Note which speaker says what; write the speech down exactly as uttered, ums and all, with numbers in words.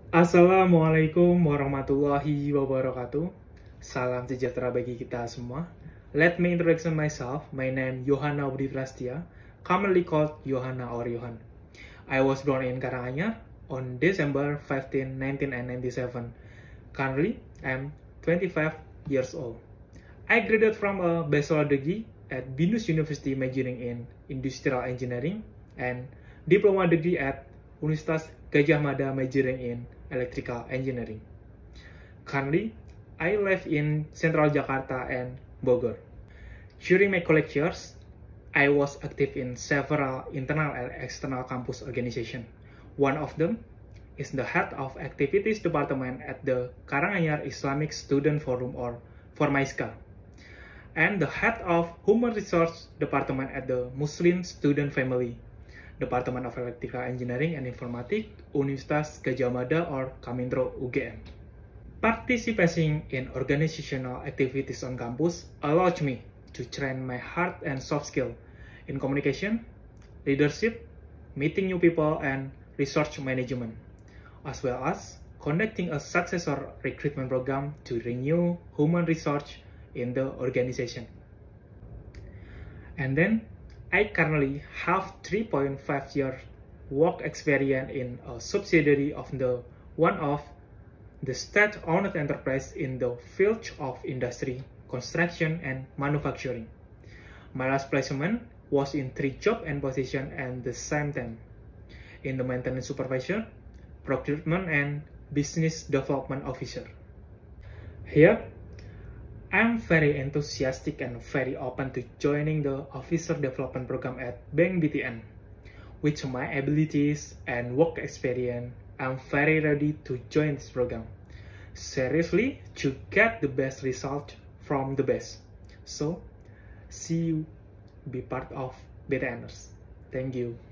Speaker 1: Assalamualaikum warahmatullahi wabarakatuh. Salam sejahtera bagi kita semua. Let me introduce myself. My name Yohana Budi Prastia, commonly called Yohana or Yohan. I was born in Karanganyar on December fifteenth, nineteen ninety-seven. Currently, I am twenty-five years old. I graduated from a bachelor degree at Binus University majoring in Industrial Engineering and diploma degree at Universitas Gadjah Mada majoring in Electrical Engineering. Currently, I live in Central Jakarta and Bogor. During my college years, I was active in several internal and external campus organizations. One of them is the head of activities department at the Karanganyar Islamic Student Forum or Formaiska, and the head of human resource department at the Muslim Student Family Department of Electrical Engineering and Informatics, Universitas Gadjah Mada or Kamintro U G M. Participating in organizational activities on campus allowed me to train my hard and soft skill in communication, leadership, meeting new people, and research management, as well as conducting a successor recruitment program to renew human research in the organization. And then, I currently have three point five years work experience in a subsidiary of the one of the state-owned enterprise in the field of industry, construction, and manufacturing. My last placement was in three job and position at the same time, in the maintenance supervisor, procurement, and business development officer. Here, I'm very enthusiastic and very open to joining the Officer Development Program at Bank B T N. With my abilities and work experience, I'm very ready to join this program. Seriously, to get the best result from the best. So, see you be part of BTNers. Thank you.